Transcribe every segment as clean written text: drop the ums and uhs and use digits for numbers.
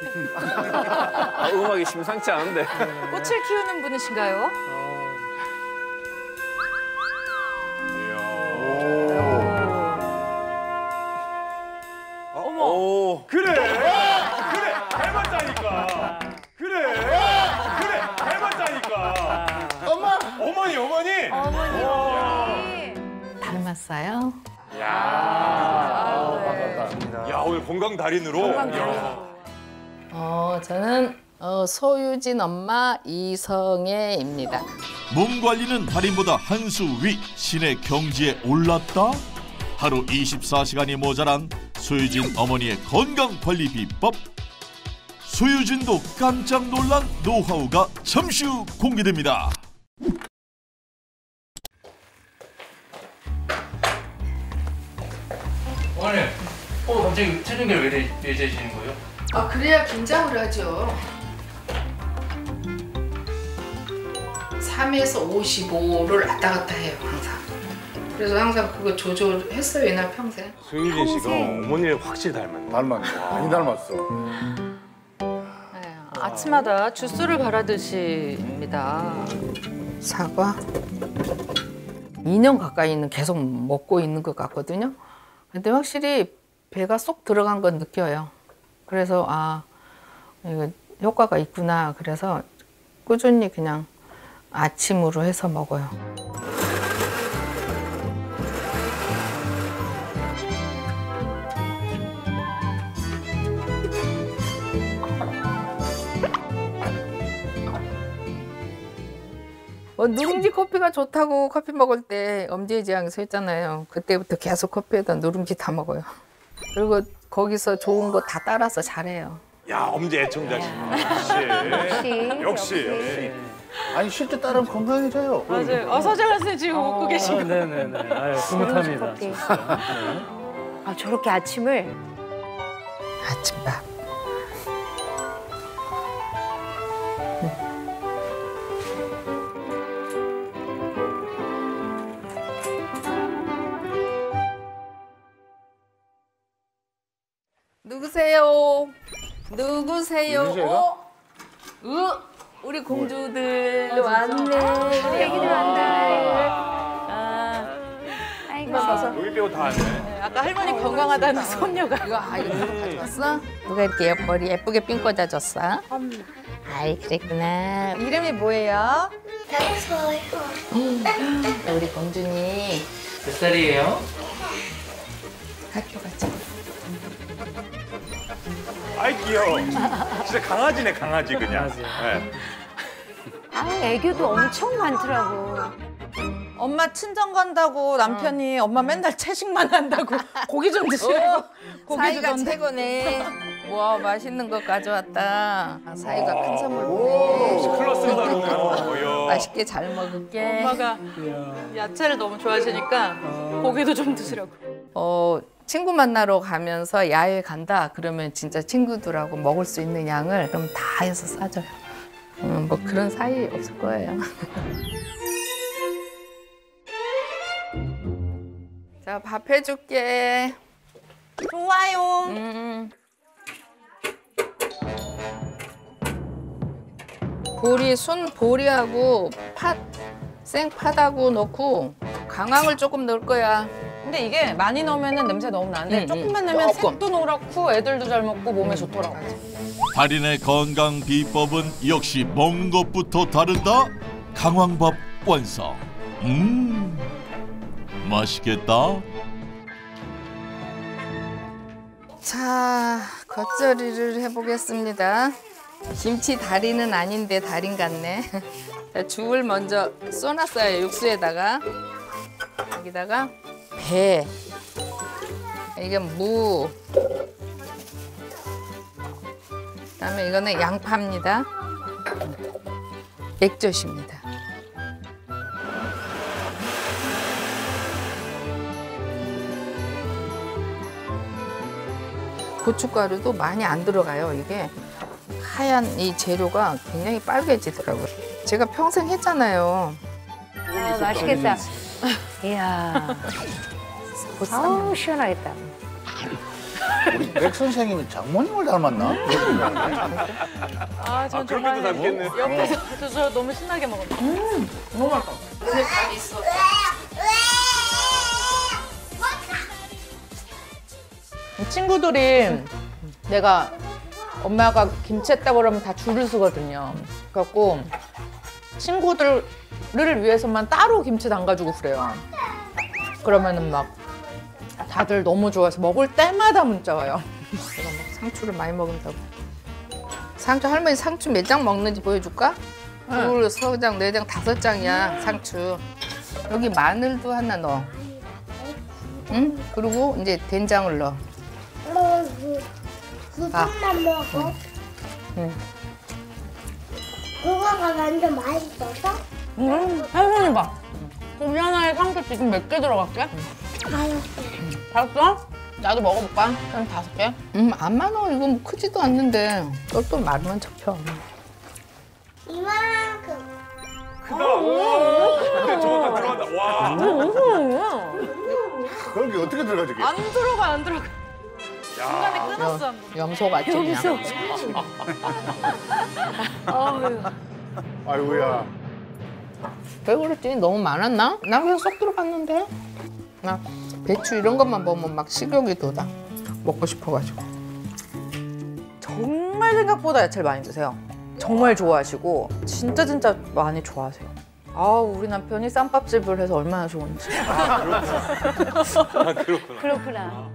음악이 심상치 않은데. 꽃을 키우는 분이신가요? 어머. 그래 닮았다니까. 그래 닮았다니까. 어머니. 닮았어요? 야 오늘 건강 달인으로. 저는 소유진 엄마 이성애입니다. 몸 관리는 달인보다 한 수 위 신의 경지에 올랐다. 하루 24시간이 모자란 소유진 어머니의 건강 관리 비법. 소유진도 깜짝 놀란 노하우가 잠시 후 공개됩니다. 어머니, 갑자기 체중계를 왜 재시는 거예요? 그래야 긴장을 하죠. 3에서 55를 왔다 갔다 해요, 항상. 그래서 항상 그거 조절했어요, 옛날 평생. 소유진 씨가 어머니를 확실히 닮았네. 많이 닮았어. 네, 아침마다 주스를 갈아 드십니다. 사과 2년 가까이는 계속 먹고 있는 것 같거든요. 근데 확실히 배가 쏙 들어간 건 느껴요. 그래서 이거 효과가 있구나. 그래서 꾸준히 그냥 아침으로 해서 먹어요. 누룽지 커피가 좋다고 커피 먹을 때 엄지의 지향이 서 있잖아요. 그때부터 계속 커피에다 누룽지 다 먹어요. 그리고 거기서 좋은 거 다 따라서 잘해요. 야 엄지 애청자시. 역시. 아니 실제 따르면 건강해져요. 맞아요. 서정환 선생님 지금 웃고 계시고. 네네네. 흐뭇합니다. 저렇게 아침을. 아침밥. 누구세요? 누구세요? 우리 공주들 왔네. 애기들 왔다. 아이고. 여기 빼고 다 왔네. 아까 할머니 건강하다는 손녀가. 이거 가져왔어? 누가 이렇게 머리 예쁘게 핀 꽂아줬어? 아이 그랬구나. 이름이 뭐예요? 우리 공주님 몇 살이에요? 학교 가자. 아이 귀여워. 진짜 강아지네 강아지 그냥. 네. 애교도 엄청 많더라고. 엄마 친정 간다고 남편이 엄마 맨날 채식만 한다고 고기 좀 드시라고. 고기 사이가 주던데. 최고네. 와 맛있는 거 가져왔다. 사이가 큰 선물 보내. 클래스가 다르네요. 맛있게 잘 먹을게. 엄마가 야채를 너무 좋아하시니까 고기도 좀 드시라고. 친구 만나러 가면서 야외 간다 그러면 진짜 친구들하고 먹을 수 있는 양을 그럼 다 해서 싸줘요. 뭐 그런 사이 없을 거예요. 자, 밥 해줄게. 좋아요. 보리, 순 보리하고 팥, 생팥하고 넣고 강황을 조금 넣을 거야. 근데 이게 많이 넣으면 냄새 너무 나는데 조금만 넣으면 조금. 색도 노랗고 애들도 잘 먹고 몸에 좋더라고. 달인의 건강 비법은 역시 먹는 것부터 다르다. 강황밥 완성. 맛있겠다. 자, 겉절이를 해보겠습니다. 김치 다리는 아닌데 달인 같네. 자, 죽을 먼저 쏘놨어요, 육수에다가. 여기다가 배, 이게 무, 그다음에 이거는 양파입니다. 액젓입니다. 고춧가루도 많이 안 들어가요. 이게 하얀 이 재료가 굉장히 빨개지더라고요. 제가 평생 했잖아요. 맛있겠다. 이야. 아우 시원하겠다. 우리 백 선생님이 장모님을 닮았나? 아, 전 그렇게도 정말 닮겠네. 옆에서 저 너무 신나게 먹었다. 너무 맛있다. 친구들이 내가 엄마가 김치했다고 그러면 다 줄을 서거든요. 그래갖고 친구들을 위해서만 따로 김치 담가주고 그래요. 그러면은 막 다들 너무 좋아해서 먹을 때마다 문자 와요. 내가 막 상추를 많이 먹는다고. 상추 할머니 상추 몇 장 먹는지 보여줄까? 둘, 세 장, 네 장, 5장이야 상추. 여기 마늘도 하나 넣어. 응? 그리고 이제 된장을 넣어. 그것만 먹어? 응. 그거가 완전 맛있어서? 할머니 봐. 고기 하나에 상추 지금 몇 개 들어갈게? 알았어? 나도 먹어볼까? 그럼 5개? 안 많아. 이거 뭐 크지도 않는데. 또 말만 잡혀. 이만큼. 크다. 근데 저거 다 들어간다. 와. 거기 어떻게 들어가 저게? 안 들어가, 안 들어가. 중간에 끊었어. 염소 같지 그냥. 아이고야. 왜 그랬지? 너무 많았나? 나 그냥 쏙 들어갔는데. 나 배추 이런 것만 보면 막 식욕이 돋아. 먹고 싶어가지고. 정말 생각보다 야채를 많이 드세요. 정말 좋아하시고 진짜 많이 좋아하세요. 아우, 우리 남편이 쌈밥집을 해서 얼마나 좋은지. 그렇구나.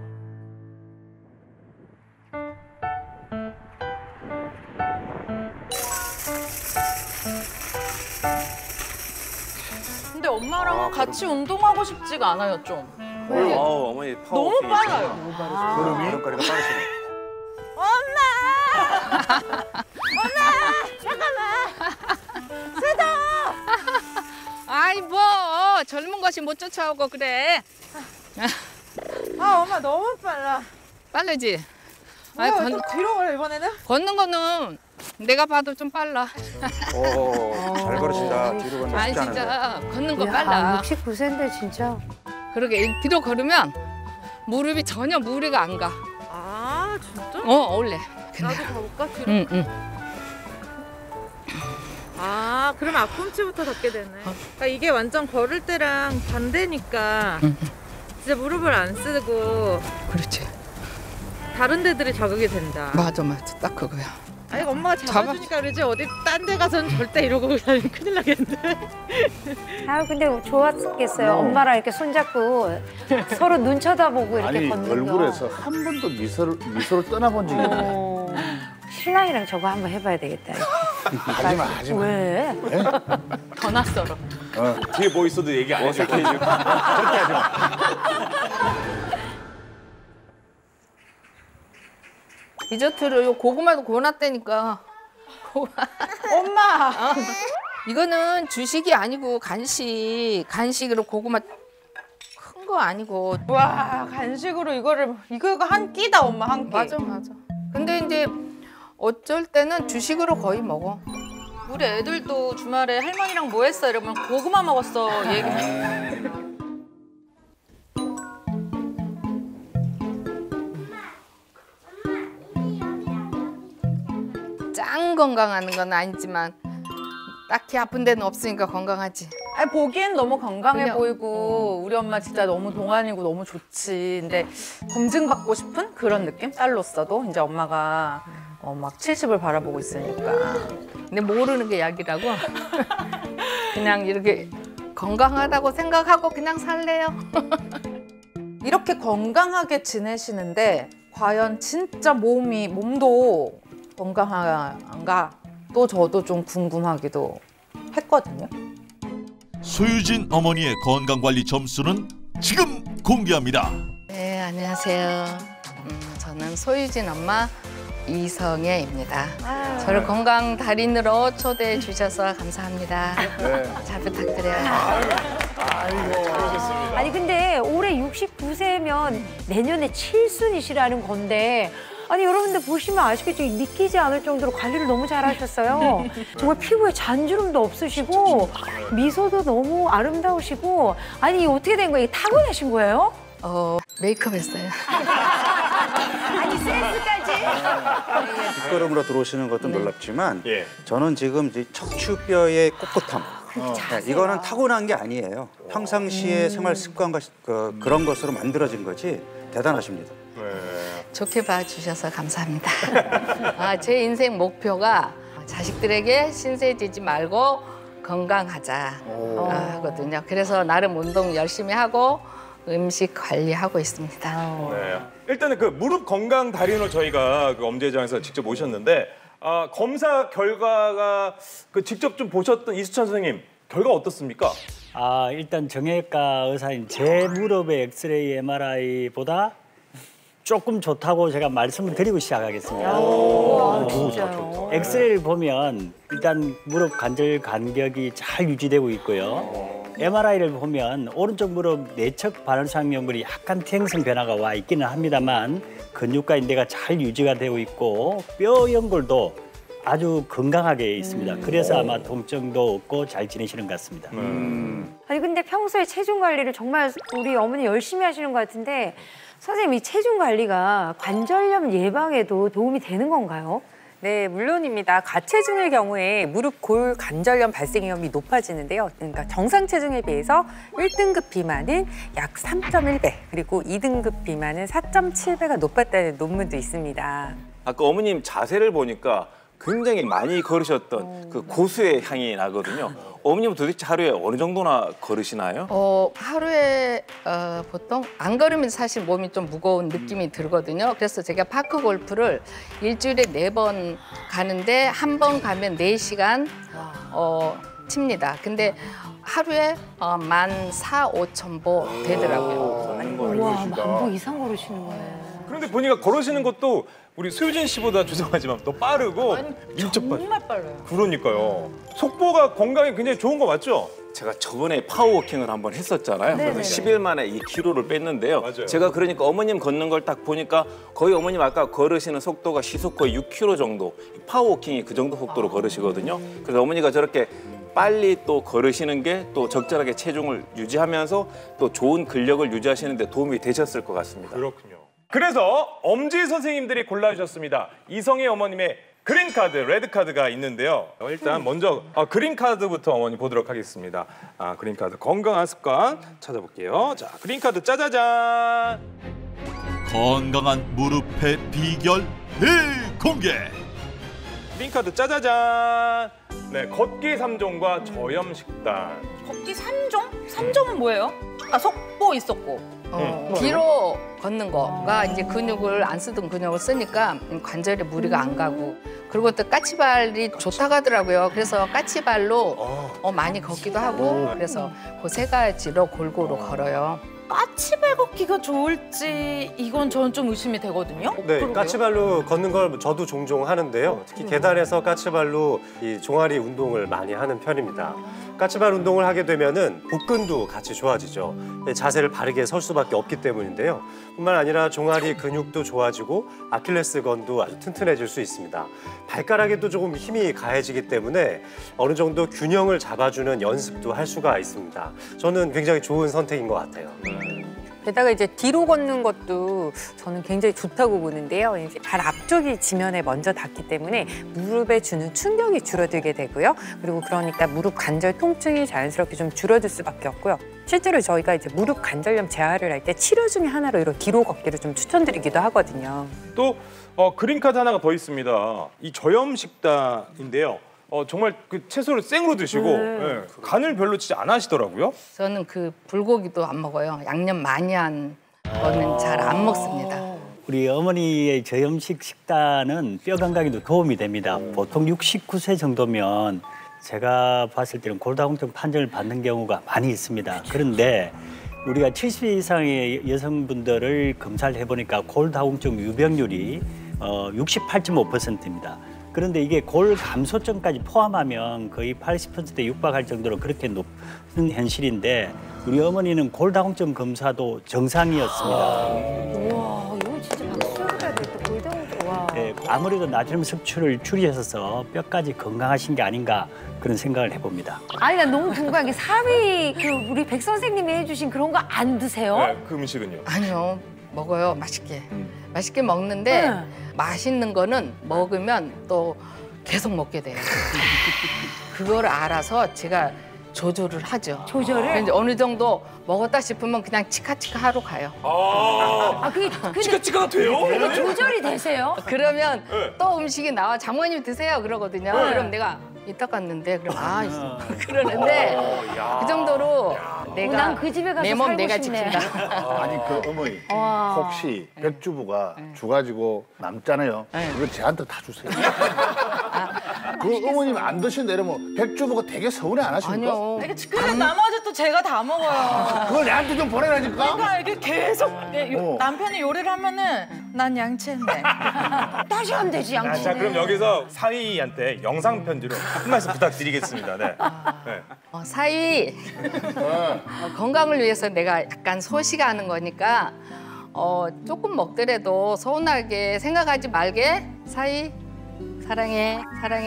근데 엄마랑 같이 운동하고 싶지가 않아요, 좀. 아우 어머니 파워. 너무 빨라요. 걸음이? 걸음걸이가 빠르시네. 아이 뭐 젊은 것이 못 쫓아오고 그래. 아, 엄마 너무 빨라. 빠르지? 아이, 뭐야, 또 뒤로 가요, 이번에는? 걷는 거는 내가 봐도 좀 빨라. 잘 걸으신다. 뒤로 건너 아니 쉽지 않은데. 진짜 걷는 거 야, 빨라. 69세인데 진짜. 그러게 뒤로 걸으면 무릎이 전혀 무리가 안 가. 아, 진짜? 원래. 나도 가볼까? 뒤로? 응. 아, 그럼 앞꿈치부터 닿게 되네. 그러니까 이게 완전 걸을 때랑 반대니까 진짜 무릎을 안 쓰고 그렇지. 다른 데들이 자극이 된다. 맞아. 딱 그거야. 아니, 엄마가 잡아주니까 그러지 어디 딴 데 가서는 절대 이러고 다니면 큰일 나겠는데. 아 근데 좋았겠어요. 엄마랑 이렇게 손잡고 서로 눈 쳐다보고 이렇게 아니 걷는 거. 얼굴에서 한 번도 미소를 떠나본 적이 없네. 신랑이랑 저거 한번 해봐야 되겠다. 하지마. 왜? 더 낯설어. 뒤에 뭐 있어도 얘기 안 해줘. 디저트를 요 고구마도 구워놨다니까. 엄마! 이거는 주식이 아니고 간식. 간식으로 고구마 큰 거 아니고. 와, 간식으로 이거 한 끼다, 엄마, 한 끼. 맞아. 근데 이제 어쩔 때는 주식으로 거의 먹어. 우리 애들도 주말에 할머니랑 뭐 했어? 이러면 고구마 먹었어. 얘기. 짱 건강하는 건 아니지만 딱히 아픈 데는 없으니까 건강하지. 아니, 보기엔 너무 건강해 그냥, 보이고 우리 엄마 진짜 너무 동안이고 너무 좋지. 근데 검증받고 싶은 그런 느낌? 딸로서도 이제 엄마가 막 70을 바라보고 있으니까. 근데 모르는 게 약이라고. 그냥 이렇게 건강하다고 생각하고 그냥 살래요. 이렇게 건강하게 지내시는데 과연 진짜 몸도 건강한가? 또 저도 좀 궁금하기도 했거든요. 소유진 어머니의 건강관리 점수는 지금 공개합니다. 네, 안녕하세요. 저는 소유진 엄마 이성애입니다. 저를 건강 달인으로 초대해 주셔서 감사합니다. 잘 부탁드려요. 아니 근데 올해 69세면 내년에 7순이시라는 건데 아니 여러분들 보시면 아시겠지만 믿기지 않을 정도로 관리를 너무 잘하셨어요. 정말 피부에 잔주름도 없으시고 미소도 너무 아름다우시고 아니 어떻게 된 거예요? 이게 타고나신 거예요? 메이크업 했어요. 아니 뒷걸음으로 들어오시는 것도 놀랍지만 예. 저는 지금 이제 척추뼈의 꼿꼿함. 이거는 타고난 게 아니에요. 평상시의 생활 습관과 그런 것으로 만들어진 거지 대단하십니다. 좋게 봐주셔서 감사합니다. 제 인생 목표가 자식들에게 신세지지 말고 건강하자 하거든요. 그래서 나름 운동 열심히 하고 음식 관리하고 있습니다. 네. 일단은 그 무릎 건강 달인으로 저희가 그 엄지회장에서 직접 모셨는데 검사 결과가 그 직접 좀 보셨던 이수찬 선생님 결과 어떻습니까? 일단 정형외과 의사인 제 무릎의 엑스레이 MRI보다 조금 좋다고 제가 말씀을 드리고 시작하겠습니다. 진짜요? 엑스레이를 보면 일단 무릎 관절 간격이 잘 유지되고 있고요. MRI를 보면 오른쪽 무릎 내측 반월상 연골이 약간 퇴행성 변화가 와 있기는 합니다만 근육과 인대가 잘 유지가 되고 있고 뼈 연골도 아주 건강하게 있습니다. 그래서 아마 통증도 없고 잘 지내시는 것 같습니다. 아니 근데 평소에 체중 관리를 정말 우리 어머니 열심히 하시는 것 같은데 선생님 이 체중 관리가 관절염 예방에도 도움이 되는 건가요? 네, 물론입니다. 과체중의 경우에 무릎 골 관절염 발생 위험이 높아지는데요. 그러니까 정상 체중에 비해서 1등급 비만은 약 3.1배, 그리고 2등급 비만은 4.7배가 높았다는 논문도 있습니다. 아까 어머님 자세를 보니까 굉장히 많이 걸으셨던 그 고수의 향이 나거든요. 어머님은 도대체 하루에 어느 정도나 걸으시나요? 하루에 보통 안 걸으면 사실 몸이 좀 무거운 느낌이 들거든요. 그래서 제가 파크 골프를 일주일에 4번 가는데 한 번 가면 4시간 칩니다. 근데 하루에 14,000~15,000보 되더라고요. 와, 10,000보 이상 걸으시는 거예요. 그런데 보니까 걸으시는 것도 우리 소유진 씨보다 죄송하지만 더 빠르고 밀접하죠. 정말 빨라요. 그러니까요. 속보가 건강에 굉장히 좋은 거 맞죠? 제가 저번에 파워워킹을 한번 했었잖아요. 그래서 10일 만에 2kg를 뺐는데요. 맞아요. 제가 그러니까 어머님 걷는 걸 딱 보니까 거의 어머님 아까 걸으시는 속도가 시속 거의 6km 정도. 파워워킹이 그 정도 속도로 걸으시거든요. 그래서 어머니가 저렇게 빨리 또 걸으시는 게 또 적절하게 체중을 유지하면서 또 좋은 근력을 유지하시는 데 도움이 되셨을 것 같습니다. 그렇군요. 그래서 엄지 선생님들이 골라주셨습니다. 이성의 어머님의 그린카드, 레드카드가 있는데요. 일단 먼저 그린카드부터 어머니 보도록 하겠습니다. 그린카드 건강한 습관 찾아볼게요. 자, 그린카드 짜자잔. 건강한 무릎의 비결 대공개. 그린카드 짜자잔. 네, 걷기 3종과 저염 식단. 걷기 3종? 3종은 뭐예요? 속보 있었고. 뒤로 걷는 거가 이제 근육을 안 쓰던 근육을 쓰니까 관절에 무리가 안 가고, 그리고 또 까치발이 좋다고 하더라고요. 그래서 까치발로 많이 걷기도 하고, 그래서 그 3가지로 골고루 걸어요. 까치발 걷기가 좋을지 이건 저는 좀 의심이 되거든요. 네, 까치발로 걷는 걸 저도 종종 하는데요. 특히 계단에서 까치발로 이 종아리 운동을 많이 하는 편입니다. 까치발 운동을 하게 되면은 복근도 같이 좋아지죠. 자세를 바르게 설 수밖에 없기 때문인데요. 뿐만 아니라 종아리 근육도 좋아지고 아킬레스건도 아주 튼튼해질 수 있습니다. 발가락에도 조금 힘이 가해지기 때문에 어느 정도 균형을 잡아주는 연습도 할 수가 있습니다. 저는 굉장히 좋은 선택인 것 같아요. 게다가 이제 뒤로 걷는 것도 저는 굉장히 좋다고 보는데요. 이제 발 앞쪽이 지면에 먼저 닿기 때문에 무릎에 주는 충격이 줄어들게 되고요. 그리고 그러니까 무릎 관절 통증이 자연스럽게 좀 줄어들 수밖에 없고요. 실제로 저희가 이제 무릎 관절염 재활을 할 때 치료 중에 하나로 이런 뒤로 걷기를 좀 추천드리기도 하거든요. 또 그린카드 하나가 더 있습니다. 이 저염 식단인데요. 정말 그 채소를 생으로 드시고 간을 별로 진짜 안 하시더라고요. 저는 그 불고기도 안 먹어요. 양념 많이 한 거는 잘 안 먹습니다. 우리 어머니의 저염식 식단은 뼈 건강에도 도움이 됩니다. 보통 69세 정도면 제가 봤을 때는 골다공증 판정을 받는 경우가 많이 있습니다. 그런데 우리가 70세 이상의 여성분들을 검사를 해보니까 골다공증 유병률이 68.5%입니다. 그런데 이게 골 감소증까지 포함하면 거의 80%에 육박할 정도로 그렇게 높은 현실인데 우리 어머니는 골다공증 검사도 정상이었습니다. 와, 이거 진짜 박수 해야 되겠다. 골다공증. 와. 네, 아무래도 나트륨 섭취를 줄이셔서 뼈까지 건강하신 게 아닌가 그런 생각을 해봅니다. 아니, 나 너무 궁금한 게 사위 우리 백 선생님이 해주신 그런 거 안 드세요? 네, 그 음식은요? 아니요, 먹어요. 맛있게. 맛있게 먹는데 맛있는 거는 먹으면 또 계속 먹게 돼요. 그걸 알아서 제가 조절을 하죠. 조절을? 이제 어느 정도 먹었다 싶으면 그냥 치카치카 하러 가요. 그게 치카치카가 돼요? 그게 조절이 되세요? 그러면 또 음식이 나와. 장모님 드세요 그러거든요. 그럼 내가 이따 갔는데 그럼 그러는데 그 정도로 내가 난 그 집에 가서 내 몸 살고 내가 싶네. 지킨다. 아니 그 어머니 혹시 백주부가 주가지고 남잖아요. 그거 제한테 다 주세요. 그 어머님 안 드신다 이러면 백주부가 되게 서운해 안 하십니까? 아니요. 근데 나머지 또 제가 다 먹어요. 그걸 내한테 좀 보내라니까. 그러니까 이게 계속 남편이 요리를 하면은 난 양치했네. 다시 하면 되지, 양치. 자, 그럼 여기서 사위한테 영상 편지로 한 말씀 부탁드리겠습니다. 네. 사위 건강을 위해서 내가 약간 소식하는 거니까 조금 먹더라도 서운하게 생각하지 말게. 사위 사랑해.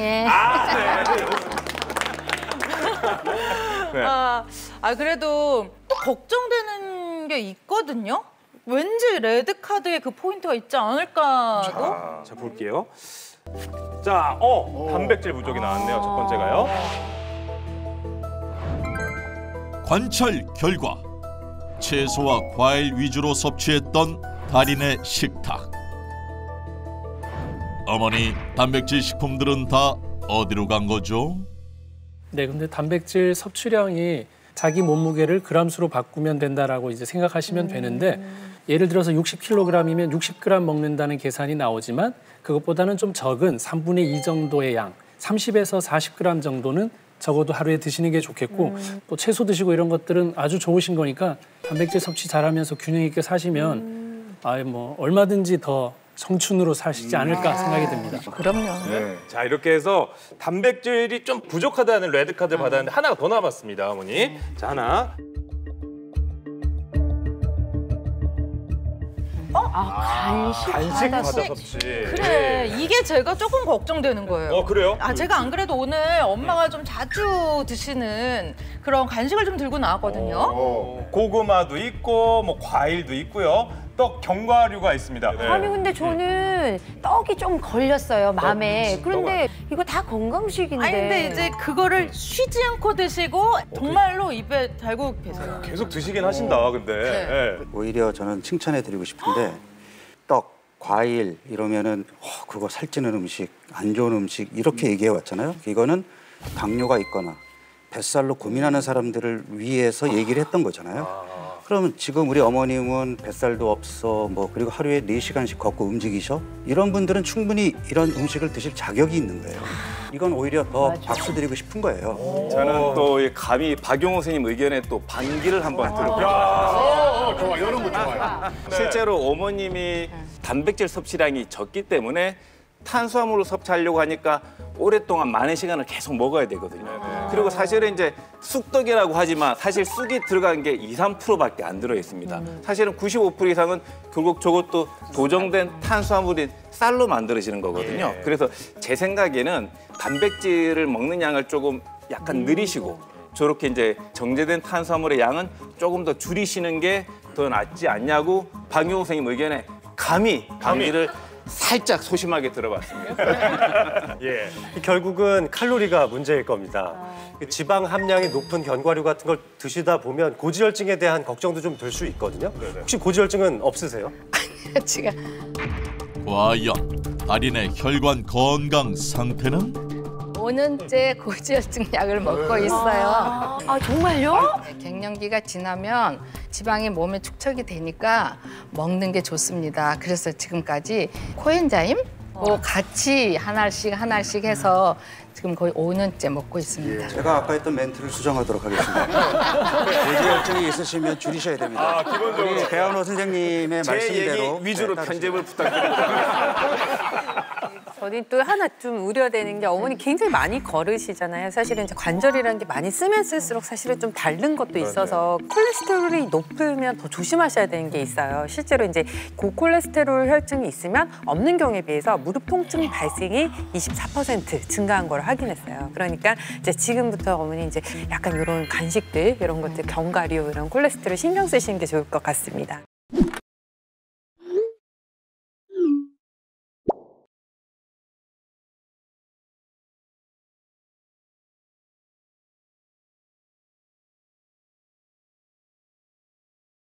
그래도 또 걱정되는 게 있거든요. 왠지 레드 카드에 그 포인트가 있지 않을까도. 자 볼게요. 자, 단백질 부족이 나왔네요. 첫 번째가요. 관찰 결과 채소와 과일 위주로 섭취했던 달인의 식탁. 어머니, 단백질 식품들은 다 어디로 간 거죠? 네, 근데 단백질 섭취량이 자기 몸무게를 그람수로 바꾸면 된다라고 이제 생각하시면 되는데 예를 들어서 60kg이면 60g 먹는다는 계산이 나오지만 그것보다는 좀 적은 3분의 2 정도의 양, 30에서 40g 정도는 적어도 하루에 드시는 게 좋겠고 또 채소 드시고 이런 것들은 아주 좋으신 거니까 단백질 섭취 잘하면서 균형 있게 사시면 얼마든지 더 청춘으로 사시지 않을까 생각이 듭니다. 그럼요. 네. 자, 이렇게 해서 단백질이 좀 부족하다는 레드 카드를 받았는데 하나가 더 남았습니다, 어머니. 자, 하나. 간식 과다 섭취. 그래, 이게 제가 조금 걱정되는 거예요. 그래요? 제가 안 그래도 오늘 엄마가 좀 자주 드시는 그런 간식을 좀 들고 나왔거든요. 고구마도 있고 뭐 과일도 있고요. 떡 견과류가 있습니다. 네. 아니 근데 저는 떡이 좀 걸렸어요, 마음에. 그런데 이거 다 건강식인데. 아니 근데 이제 그거를 쉬지 않고 드시고 정말로 입에 달고 계세요. 계속 드시긴 하신다, 근데. 네. 오히려 저는 칭찬해드리고 싶은데 떡, 과일 이러면은 그거 살찌는 음식, 안 좋은 음식 이렇게 얘기해 왔잖아요. 이거는 당뇨가 있거나 뱃살로 고민하는 사람들을 위해서 얘기를 했던 거잖아요. 그러면 지금 우리 어머님은 뱃살도 없어, 그리고 하루에 4시간씩 걷고 움직이셔? 이런 분들은 충분히 이런 음식을 드실 자격이 있는 거예요. 이건 오히려 더 박수 드리고 싶은 거예요. 저는 또 감히 박용호 선생님 의견에 또 반기를 한번 들어보겠습니다. 좋아, 이런 거 좋아요. 실제로 어머님이 단백질 섭취량이 적기 때문에 탄수화물을 섭취하려고 하니까 오랫동안 많은 시간을 계속 먹어야 되거든요. 그리고 사실은 이제 쑥떡이라고 하지만 사실 쑥이 들어간 게 2, 3%밖에 안 들어 있습니다. 사실은 95% 이상은 결국 저것도 도정된 탄수화물인 쌀로 만들어지는 거거든요. 그래서 제 생각에는 단백질을 먹는 양을 조금 약간 느리시고 저렇게 이제 정제된 탄수화물의 양은 조금 더 줄이시는 게 더 낫지 않냐고 박용호 선생님 의견에 감히 반기를 살짝 소심하게 들어봤습니다. 예, 결국은 칼로리가 문제일 겁니다. 지방 함량이 높은 견과류 같은 걸 드시다 보면 고지혈증에 대한 걱정도 좀 들 수 있거든요. 혹시 고지혈증은 없으세요? 제가 과연 달인의 혈관 건강 상태는? 5년째 고지혈증 약을 먹고 있어요. 정말요? 갱년기가 지나면 지방이 몸에 축적이 되니까 먹는 게 좋습니다. 그래서 지금까지 코엔자임 같이 하나씩 해서 지금 거의 5년째 먹고 있습니다. 제가 아까 했던 멘트를 수정하도록 하겠습니다. 고지혈증이 있으시면 줄이셔야 됩니다. 기본적으로. 우리 배한호 선생님의 제 말씀대로 얘기 위주로 따르시죠. 편집을 부탁드립니다. 저는 또 하나 좀 우려되는 게 어머니 굉장히 많이 걸으시잖아요. 사실은 이제 관절이라는 게 많이 쓰면 쓸수록 사실은 좀 다른 것도 있어서 콜레스테롤이 높으면 더 조심하셔야 되는 게 있어요. 실제로 이제 고콜레스테롤 혈증이 있으면 없는 경우에 비해서 무릎 통증 발생이 24% 증가한 걸 확인했어요. 그러니까 이제 지금부터 어머니 이제 약간 이런 간식들 이런 것들 견과류 이런 콜레스테롤 신경 쓰시는 게 좋을 것 같습니다.